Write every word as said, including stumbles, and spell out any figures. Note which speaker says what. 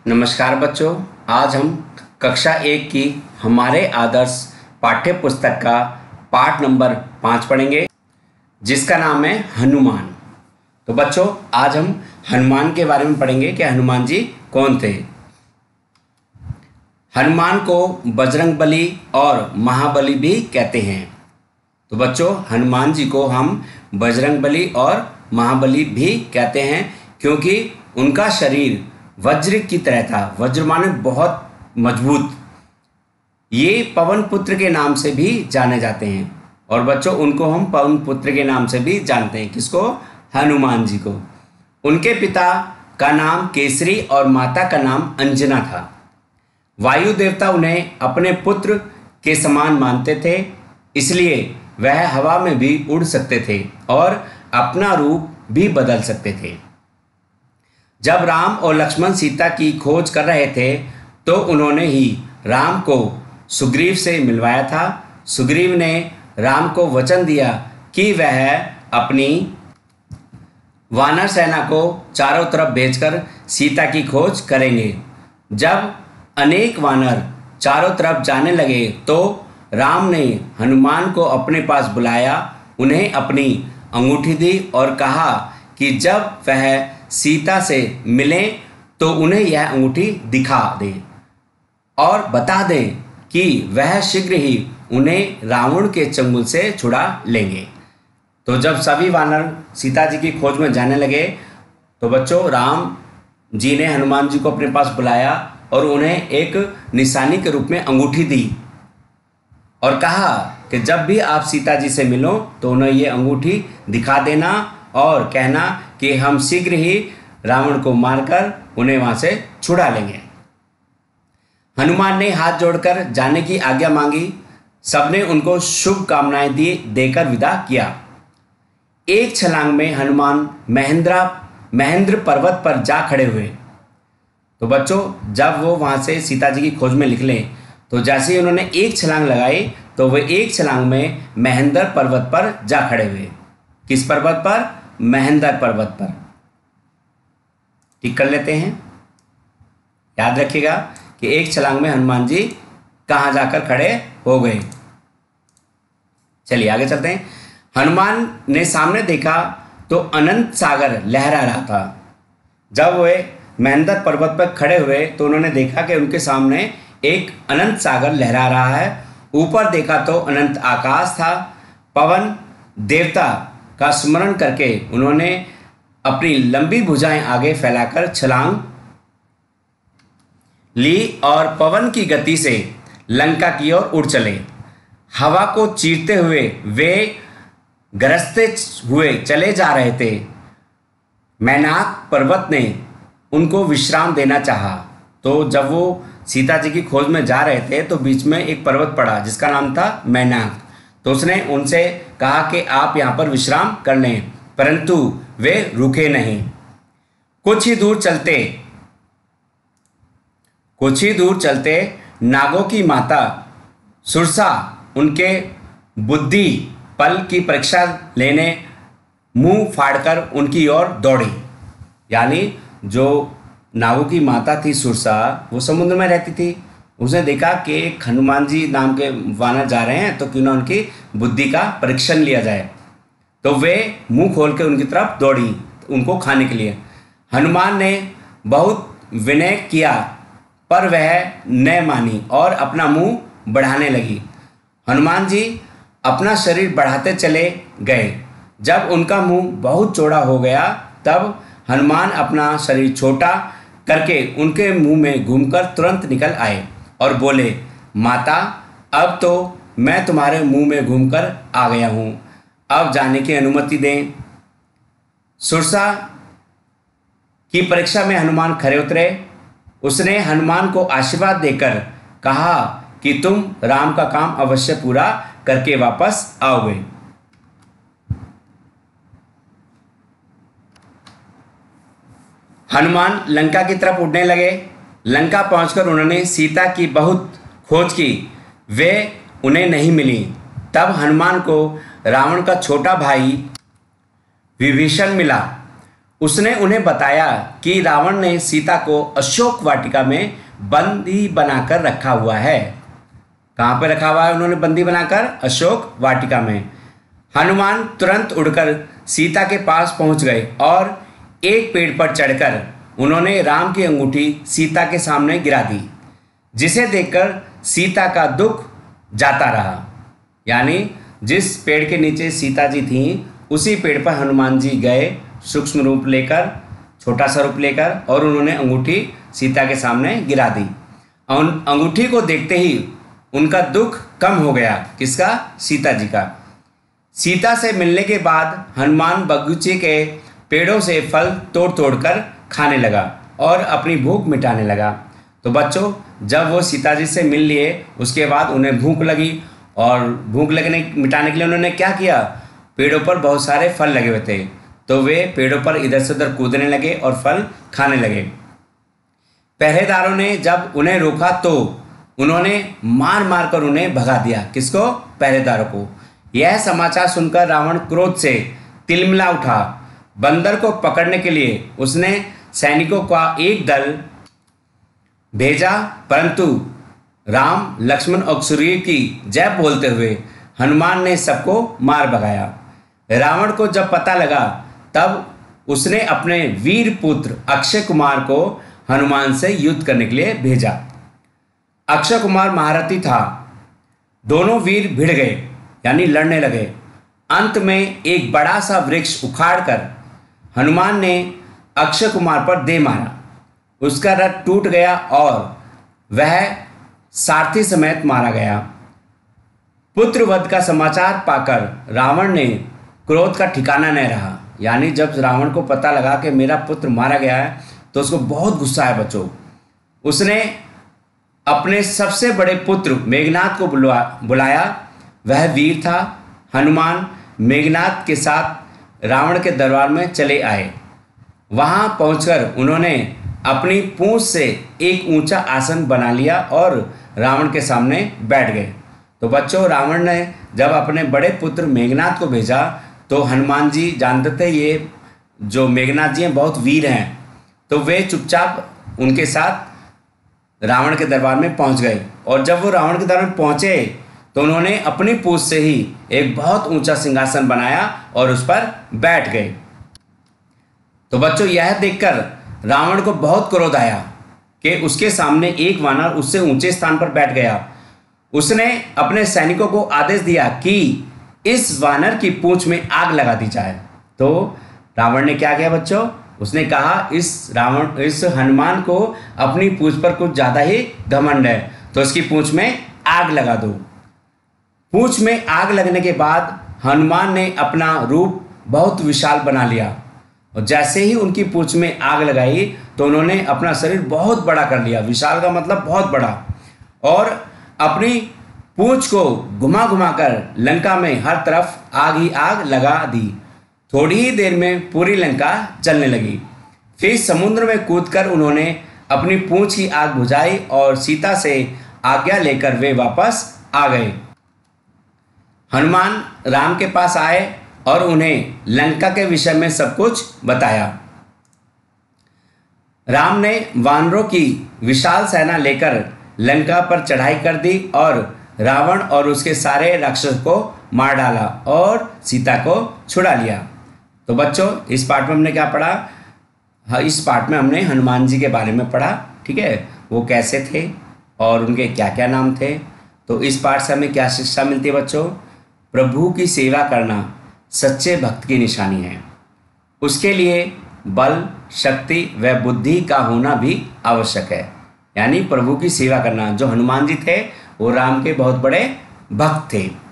Speaker 1: नमस्कार बच्चों, आज हम कक्षा एक की हमारे आदर्श पाठ्य पुस्तक का पाठ नंबर पाँच पढ़ेंगे, जिसका नाम है हनुमान। तो बच्चों, आज हम हनुमान के बारे में पढ़ेंगे कि हनुमान जी कौन थे। हनुमान को बजरंगबली और महाबली भी कहते हैं। तो बच्चों, हनुमान जी को हम बजरंगबली और महाबली भी कहते हैं, क्योंकि उनका शरीर वज्र की तरह था। वज्र माने बहुत मजबूत। ये पवन पुत्र के नाम से भी जाने जाते हैं। और बच्चों, उनको हम पवन पुत्र के नाम से भी जानते हैं। किसको? हनुमान जी को। उनके पिता का नाम केसरी और माता का नाम अंजना था। वायु देवता उन्हें अपने पुत्र के समान मानते थे, इसलिए वह हवा में भी उड़ सकते थे और अपना रूप भी बदल सकते थे। जब राम और लक्ष्मण सीता की खोज कर रहे थे, तो उन्होंने ही राम को सुग्रीव से मिलवाया था। सुग्रीव ने राम को वचन दिया कि वह अपनी वानर सेना को चारों तरफ भेजकर सीता की खोज करेंगे। जब अनेक वानर चारों तरफ जाने लगे, तो राम ने हनुमान को अपने पास बुलाया, उन्हें अपनी अंगूठी दी और कहा कि जब वह सीता से मिलें तो उन्हें यह अंगूठी दिखा दें और बता दें कि वह शीघ्र ही उन्हें रावण के चंगुल से छुड़ा लेंगे। तो जब सभी वानर सीता जी की खोज में जाने लगे, तो बच्चों, राम जी ने हनुमान जी को अपने पास बुलाया और उन्हें एक निशानी के रूप में अंगूठी दी और कहा कि जब भी आप सीता जी से मिलो तो उन्हें ये अंगूठी दिखा देना और कहना कि हम शीघ्र ही रावण को मारकर उन्हें वहां से छुड़ा लेंगे। हनुमान ने हाथ जोड़कर जाने की आज्ञा मांगी। सबने उनको शुभ कामनाएं दी देकर विदा किया। एक छलांग में हनुमान महेंद्रा महेंद्र पर्वत पर जा खड़े हुए। तो बच्चों, जब वो वहां से सीता जी की खोज में निकले, तो जैसे ही उन्होंने एक छलांग लगाई, तो वे एक छलांग में महेंद्र पर्वत पर जा खड़े हुए। किस पर्वत पर? महेंद्र पर्वत पर। टिक कर लेते हैं। याद रखिएगा कि एक छलांग में हनुमान जी कहां जाकर खड़े हो गए। चलिए आगे चलते हैं। हनुमान ने सामने देखा तो अनंत सागर लहरा रहा था। जब वे महेंद्र पर्वत पर खड़े हुए, तो उन्होंने देखा कि उनके सामने एक अनंत सागर लहरा रहा है। ऊपर देखा तो अनंत आकाश था। पवन देवता का स्मरण करके उन्होंने अपनी लंबी भुजाएं आगे फैलाकर छलांग ली और पवन की गति से लंका की ओर उड़ चले। हवा को चीरते हुए वे गरजते हुए चले जा रहे थे। मैनाक पर्वत ने उनको विश्राम देना चाहा। तो जब वो सीता जी की खोज में जा रहे थे, तो बीच में एक पर्वत पड़ा जिसका नाम था मैनाक। तो उसने उनसे कहा कि आप यहाँ पर विश्राम कर लें, परंतु वे रुके नहीं। कुछ ही दूर चलते कुछ ही दूर चलते नागों की माता सुरसा उनके बुद्धि पल की परीक्षा लेने मुंह फाड़कर उनकी ओर दौड़ी। यानी जो नागों की माता थी सुरसा, वो समुद्र में रहती थी। उसने देखा कि हनुमान जी नाम के वानर जा रहे हैं, तो क्यों ना उनकी बुद्धि का परीक्षण लिया जाए। तो वे मुंह खोल के उनकी तरफ दौड़ी उनको खाने के लिए। हनुमान ने बहुत विनय किया, पर वह न मानी और अपना मुंह बढ़ाने लगी। हनुमान जी अपना शरीर बढ़ाते चले गए। जब उनका मुंह बहुत चौड़ा हो गया, तब हनुमान अपना शरीर छोटा करके उनके मुंह में घूमकर तुरंत निकल आए और बोले, माता, अब तो मैं तुम्हारे मुंह में घूमकर आ गया हूं, अब जाने की अनुमति दें। सुरसा की परीक्षा में हनुमान खरे उतरे। उसने हनुमान को आशीर्वाद देकर कहा कि तुम राम का काम अवश्य पूरा करके वापस आओगे। हनुमान लंका की तरफ उड़ने लगे। लंका पहुंचकर उन्होंने सीता की बहुत खोज की, वे उन्हें नहीं मिली। तब हनुमान को रावण का छोटा भाई विभीषण मिला। उसने उन्हें बताया कि रावण ने सीता को अशोक वाटिका में बंदी बनाकर रखा हुआ है। कहाँ पे रखा हुआ है उन्होंने बंदी बनाकर? अशोक वाटिका में। हनुमान तुरंत उड़कर सीता के पास पहुंच गए और एक पेड़ पर चढ़कर उन्होंने राम की अंगूठी सीता के सामने गिरा दी, जिसे देखकर सीता का दुख जाता रहा। यानी जिस पेड़ के नीचे सीता जी थीं उसी पेड़ पर हनुमान जी गए सूक्ष्म रूप लेकर, छोटा सा रूप लेकर, और उन्होंने अंगूठी सीता के सामने गिरा दी। अंगूठी को देखते ही उनका दुख कम हो गया। किसका? सीता जी का। सीता से मिलने के बाद हनुमान बगीचे के पेड़ों से फल तोड़ तोड़ कर खाने लगा और अपनी भूख मिटाने लगा। तो बच्चों, जब वो सीता जी से मिल लिए उसके बाद उन्हें भूख लगी और भूख लगने मिटाने के लिए उन्होंने क्या किया? पेड़ों पर बहुत सारे फल लगे हुए थे तो वे पेड़ों पर इधर से उधर कूदने लगे और फल खाने लगे। पहरेदारों ने जब उन्हें रोका तो उन्होंने मार मार कर उन्हें भगा दिया। किसको? पहरेदारों को। यह समाचार सुनकर रावण क्रोध से तिलमिला उठा। बंदर को पकड़ने के लिए उसने सैनिकों का एक दल भेजा, परंतु राम, लक्ष्मण और सूर्य की जय बोलते हुए हनुमान ने सबको मार भगाया। रावण को जब पता लगा तब उसने अपने वीर पुत्र अक्षय कुमार को हनुमान से युद्ध करने के लिए भेजा। अक्षय कुमार महारथी था। दोनों वीर भिड़ गए, यानी लड़ने लगे। अंत में एक बड़ा सा वृक्ष उखाड़कर हनुमान ने अक्षय कुमार पर दे मारा। उसका रथ टूट गया और वह सारथी समेत मारा गया। पुत्रवध का समाचार पाकर रावण ने क्रोध का ठिकाना नहीं रहा। यानी जब रावण को पता लगा कि मेरा पुत्र मारा गया है तो उसको बहुत गुस्सा है बच्चों। उसने अपने सबसे बड़े पुत्र मेघनाद को बुला बुलाया। वह वीर था। हनुमान मेघनाद के साथ रावण के दरबार में चले आए। वहां पहुंचकर उन्होंने अपनी पूंछ से एक ऊंचा आसन बना लिया और रावण के सामने बैठ गए। तो बच्चों, रावण ने जब अपने बड़े पुत्र मेघनाद को भेजा तो हनुमान जी जानते थे ये जो मेघनाद जी हैं बहुत वीर हैं, तो वे चुपचाप उनके साथ रावण के दरबार में पहुंच गए। और जब वो रावण के दरबार में पहुंचे तो उन्होंने अपनी पूंछ से ही एक बहुत ऊंचा सिंहासन बनाया और उस पर बैठ गए। तो बच्चों, यह देखकर रावण को बहुत क्रोध आया कि उसके सामने एक वानर उससे ऊंचे स्थान पर बैठ गया। उसने अपने सैनिकों को आदेश दिया कि इस वानर की पूंछ में आग लगा दी जाए। तो रावण ने क्या किया बच्चों? उसने कहा इस रावण इस हनुमान को अपनी पूंछ पर कुछ ज़्यादा ही घमंड है, तो इसकी पूंछ में आग लगा दो। पूंछ में आग लगने के बाद हनुमान ने अपना रूप बहुत विशाल बना लिया और जैसे ही उनकी पूंछ में आग लगाई तो उन्होंने अपना शरीर बहुत बड़ा कर लिया। विशाल का मतलब बहुत बड़ा। और अपनी पूंछ को घुमा घुमा कर लंका में हर तरफ आग ही आग लगा दी। थोड़ी ही देर में पूरी लंका जलने लगी। फिर समुद्र में कूदकर उन्होंने अपनी पूंछ की आग बुझाई और सीता से आज्ञा लेकर वे वापस आ गए। हनुमान राम के पास आए और उन्हें लंका के विषय में सब कुछ बताया। राम ने वानरों की विशाल सेना लेकर लंका पर चढ़ाई कर दी और रावण और उसके सारे राक्षस को मार डाला और सीता को छुड़ा लिया। तो बच्चों, इस पार्ट में हमने क्या पढ़ा? हाँ, इस पार्ट में हमने हनुमान जी के बारे में पढ़ा। ठीक है, वो कैसे थे और उनके क्या क्या नाम थे। तो इस पार्ट से हमें क्या शिक्षा मिलती है बच्चों? प्रभु की सेवा करना सच्चे भक्त की निशानी है। उसके लिए बल, शक्ति व बुद्धि का होना भी आवश्यक है। यानी प्रभु की सेवा करना। जो हनुमान जी थे वो राम के बहुत बड़े भक्त थे।